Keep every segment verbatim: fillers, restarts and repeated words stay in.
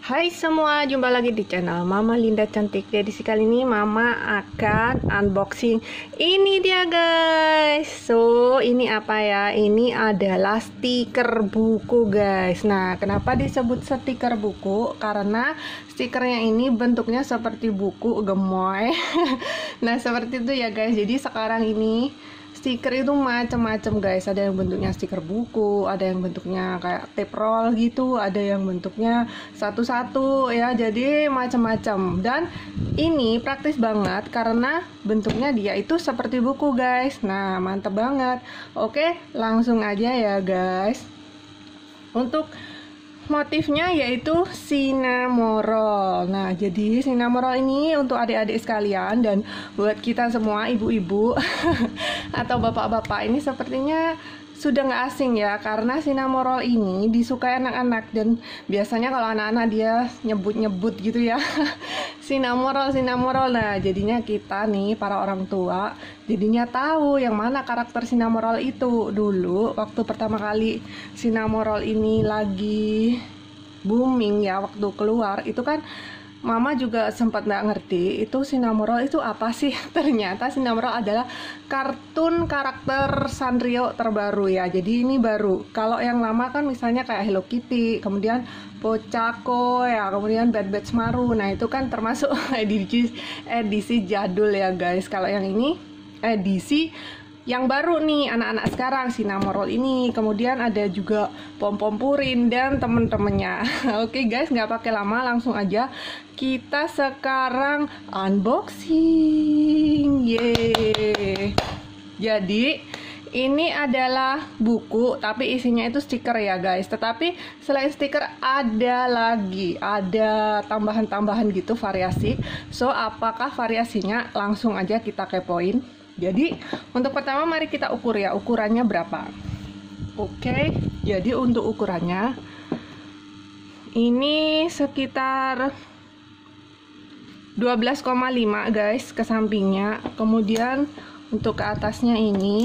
Hai semua, jumpa lagi di channel Mama Linda Cantik. Jadi sekali ini Mama akan unboxing ini dia guys. So ini apa ya? Ini adalah stiker buku guys. Nah kenapa disebut stiker buku? Karena stikernya ini bentuknya seperti buku gemoy. Nah seperti itu ya guys. Jadi sekarang ini stiker itu macam-macam guys, ada yang bentuknya stiker buku, ada yang bentuknya kayak tape roll gitu, ada yang bentuknya satu-satu ya, jadi macam-macam. Dan ini praktis banget karena bentuknya dia itu seperti buku guys. Nah mantep banget. Oke langsung aja ya guys. Untuk motifnya yaitu Cinnamoroll. Nah, jadi Cinnamoroll ini untuk adik-adik sekalian dan buat kita semua ibu-ibu atau bapak-bapak ini sepertinya sudah nggak asing ya, karena Cinnamoroll ini disukai anak-anak dan biasanya kalau anak-anak dia nyebut-nyebut gitu ya. Cinnamoroll, Cinnamoroll. Nah, jadinya kita nih para orang tua jadinya tahu yang mana karakter Cinnamoroll itu. Dulu waktu pertama kali Cinnamoroll ini lagi booming ya, waktu keluar itu kan Mama juga sempat nggak ngerti itu Cinnamoroll itu apa sih. Ternyata Cinnamoroll adalah kartun karakter Sanrio terbaru ya. Jadi ini baru. Kalau yang lama kan misalnya kayak Hello Kitty, kemudian Pocaco ya, kemudian Bad Bad Maru. Nah itu kan termasuk edisi edisi jadul ya guys. Kalau yang ini edisi yang baru nih anak-anak sekarang, Cinnamoroll ini. Kemudian ada juga Pom-Pom Purin dan temen-temennya. Oke guys, nggak pakai lama, langsung aja kita sekarang unboxing. Yeay. Jadi ini adalah buku, tapi isinya itu stiker ya guys. Tetapi selain stiker ada lagi, ada tambahan-tambahan gitu, variasi. So apakah variasinya? Langsung aja kita kepoin. Jadi untuk pertama mari kita ukur ya, ukurannya berapa. Oke, jadi untuk ukurannya ini sekitar dua belas koma lima guys ke sampingnya. Kemudian untuk ke atasnya ini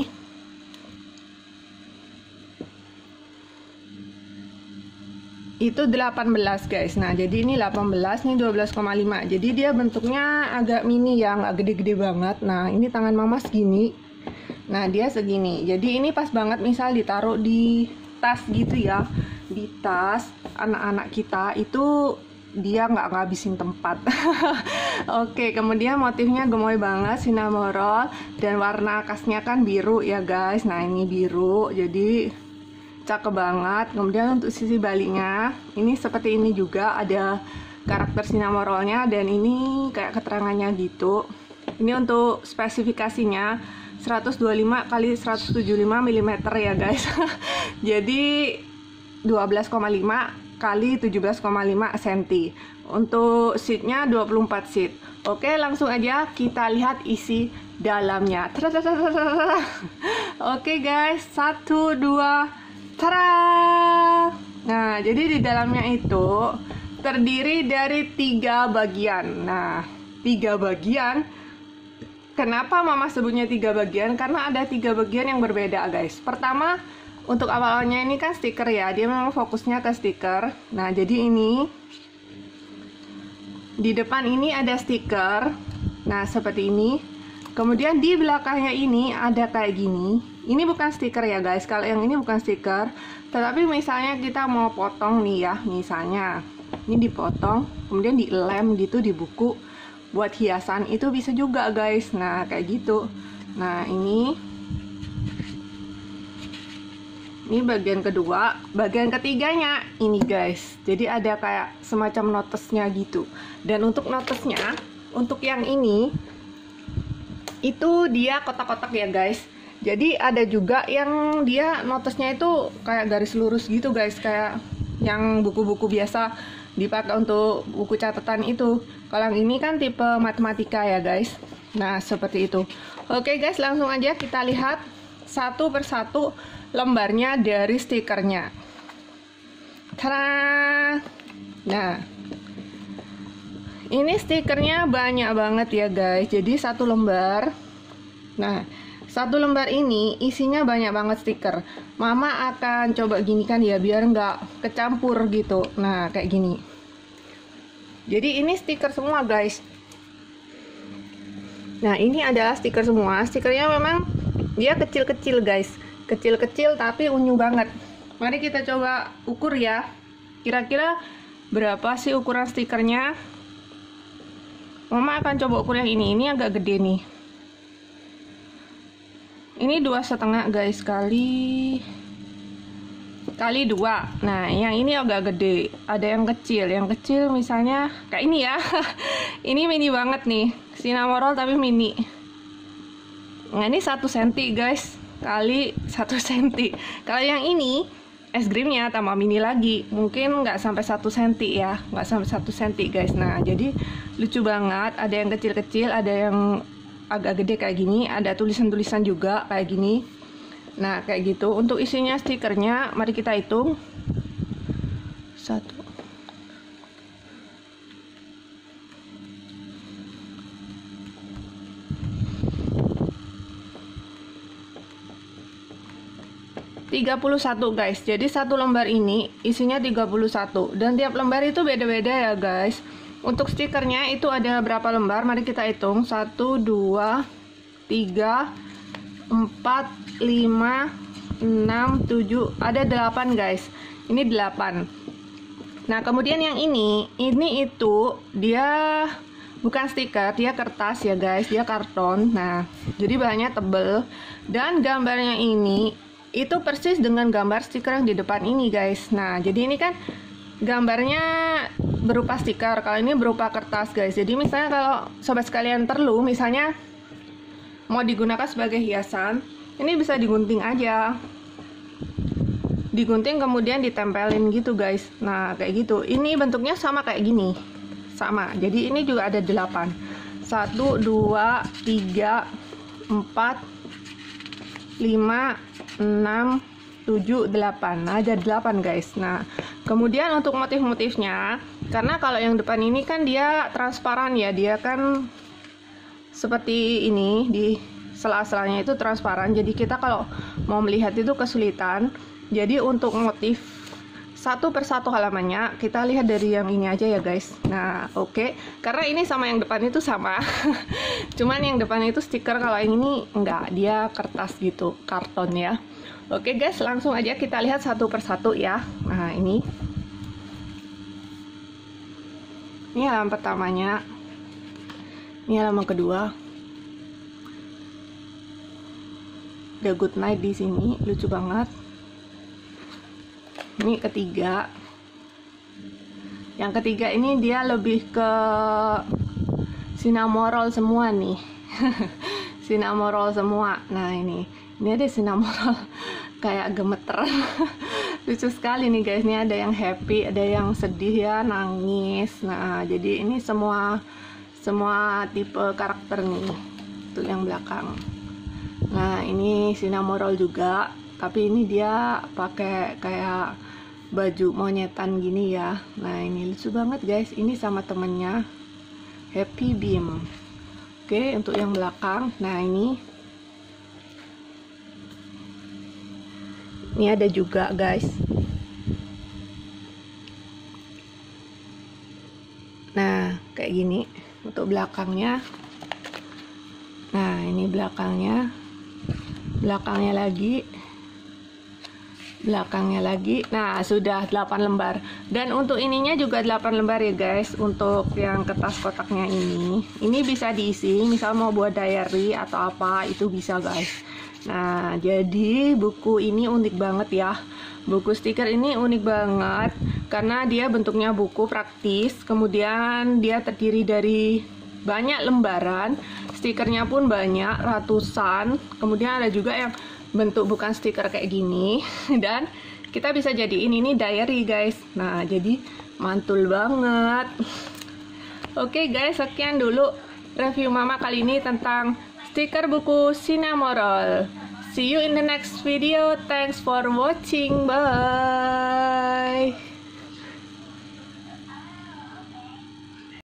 itu delapan belas guys. Nah jadi ini delapan belas, ini dua belas koma lima. Jadi dia bentuknya agak mini ya, nggak gede-gede banget. Nah ini tangan mama segini, nah dia segini. Jadi ini pas banget misal ditaruh di tas gitu ya, di tas anak-anak kita itu dia nggak ngabisin tempat. Oke, kemudian motifnya gemoy banget, Cinnamoroll, dan warna khasnya kan biru ya guys. Nah ini biru, jadi cakep banget. Kemudian untuk sisi baliknya ini seperti ini juga, ada karakter Cinnamorollnya dan ini kayak keterangannya gitu. Ini untuk spesifikasinya seratus dua puluh lima kali seratus tujuh puluh lima milimeter ya guys. Jadi dua belas koma lima kali tujuh belas koma lima sentimeter. Untuk sheetnya dua puluh empat sheet. Oke langsung aja kita lihat isi dalamnya. Oke guys, satu dua Tara! Nah, jadi di dalamnya itu terdiri dari tiga bagian. Nah, tiga bagian. Kenapa Mama sebutnya tiga bagian? Karena ada tiga bagian yang berbeda, guys. Pertama, untuk awalnya ini kan stiker ya. Dia memang fokusnya ke stiker. Nah, jadi ini di depan ini ada stiker. Nah, seperti ini. Kemudian di belakangnya ini ada kayak gini. Ini bukan stiker ya guys, kalau yang ini bukan stiker. Tetapi misalnya kita mau potong nih ya, misalnya ini dipotong, kemudian dilem gitu di buku buat hiasan, itu bisa juga guys. Nah kayak gitu. Nah ini Ini bagian kedua. Bagian ketiganya ini guys. Jadi ada kayak semacam notesnya gitu. Dan untuk notesnya, untuk yang ini itu dia kotak-kotak ya guys. Jadi ada juga yang dia notesnya itu kayak garis lurus gitu guys, kayak yang buku-buku biasa dipakai untuk buku catatan itu. Kalau yang ini kan tipe matematika ya guys. Nah seperti itu. Oke guys, langsung aja kita lihat satu persatu lembarnya dari stikernya. Tada! Nah ini stikernya banyak banget ya guys. Jadi satu lembar. Nah satu lembar ini isinya banyak banget stiker. Mama akan coba gini kan ya, biar nggak kecampur gitu. Nah kayak gini. Jadi ini stiker semua guys. Nah ini adalah stiker semua. Stikernya memang dia kecil-kecil guys, kecil-kecil tapi unyu banget. Mari kita coba ukur ya. Kira-kira berapa sih ukuran stikernya? Mama akan coba ukur yang ini. Ini agak gede nih. Ini dua setengah guys, kali kali dua. Nah yang ini agak gede, ada yang kecil. Yang kecil misalnya kayak ini ya. Ini mini banget nih, Cinnamoroll tapi mini. Nah ini satu senti guys, kali satu senti. Kalau yang ini es krimnya tambah mini lagi, mungkin nggak sampai satu senti ya, nggak sampai satu senti guys. Nah jadi lucu banget, ada yang kecil-kecil, ada yang agak gede kayak gini, ada tulisan-tulisan juga kayak gini. Nah kayak gitu. Untuk isinya stikernya mari kita hitung. Satu, tiga puluh satu guys. Jadi satu lembar ini isinya tiga puluh satu, dan tiap lembar itu beda-beda ya guys. Untuk stikernya itu ada berapa lembar? Mari kita hitung. satu, dua, tiga, empat, lima, enam, tujuh, ada delapan guys. Ini delapan. Nah kemudian yang ini, ini itu dia bukan stiker, dia kertas ya guys, dia karton. Nah jadi bahannya tebel, dan gambarnya ini itu persis dengan gambar stiker yang di depan ini guys. Nah jadi ini kan gambarnya berupa stiker, kalau ini berupa kertas guys. Jadi misalnya kalau sobat sekalian perlu, misalnya mau digunakan sebagai hiasan, ini bisa digunting aja, digunting kemudian ditempelin gitu guys. Nah kayak gitu. Ini bentuknya sama kayak gini, sama. Jadi ini juga ada delapan. Satu, dua, tiga, empat, lima, enam, tujuh, delapan. Nah, ada delapan guys. Nah kemudian untuk motif-motifnya, karena kalau yang depan ini kan dia transparan ya, dia kan seperti ini, di sela-selanya itu transparan, jadi kita kalau mau melihat itu kesulitan. Jadi untuk motif satu persatu halamannya kita lihat dari yang ini aja ya guys. Nah oke, okay. Karena ini sama yang depan itu sama. Cuman yang depan itu stiker, kalau yang ini enggak, dia kertas gitu, karton ya. Oke guys, langsung aja kita lihat satu persatu ya. Nah ini Ini halaman pertamanya, ini halaman kedua. Ada good night di sini, lucu banget. Ini ketiga. Yang ketiga ini dia lebih ke Cinnamoroll semua nih. Cinnamoroll semua. Nah ini, ini ada Cinnamoroll kayak gemeter. Lucu sekali nih guys. Ini ada yang happy, ada yang sedih ya, nangis. Nah jadi ini semua semua tipe karakter nih untuk yang belakang. Nah ini Cinnamoroll juga, tapi ini dia pakai kayak baju monyetan gini ya. Nah ini lucu banget guys. Ini sama temennya Happy Beam. Oke, untuk yang belakang, nah ini ini ada juga guys. Nah kayak gini untuk belakangnya. Nah ini belakangnya, belakangnya lagi, belakangnya lagi. Nah sudah delapan lembar. Dan untuk ininya juga delapan lembar ya guys. Untuk yang kertas kotaknya ini, ini bisa diisi, misal mau buat diary atau apa, itu bisa guys. Nah jadi buku ini unik banget ya. Buku stiker ini unik banget karena dia bentuknya buku praktis, kemudian dia terdiri dari banyak lembaran, stikernya pun banyak, ratusan. Kemudian ada juga yang bentuk bukan stiker kayak gini, dan kita bisa jadiin ini diary guys. Nah jadi mantul banget. Oke guys, sekian dulu review mama kali ini tentang stiker buku Cinnamoroll. See you in the next video. Thanks for watching. Bye.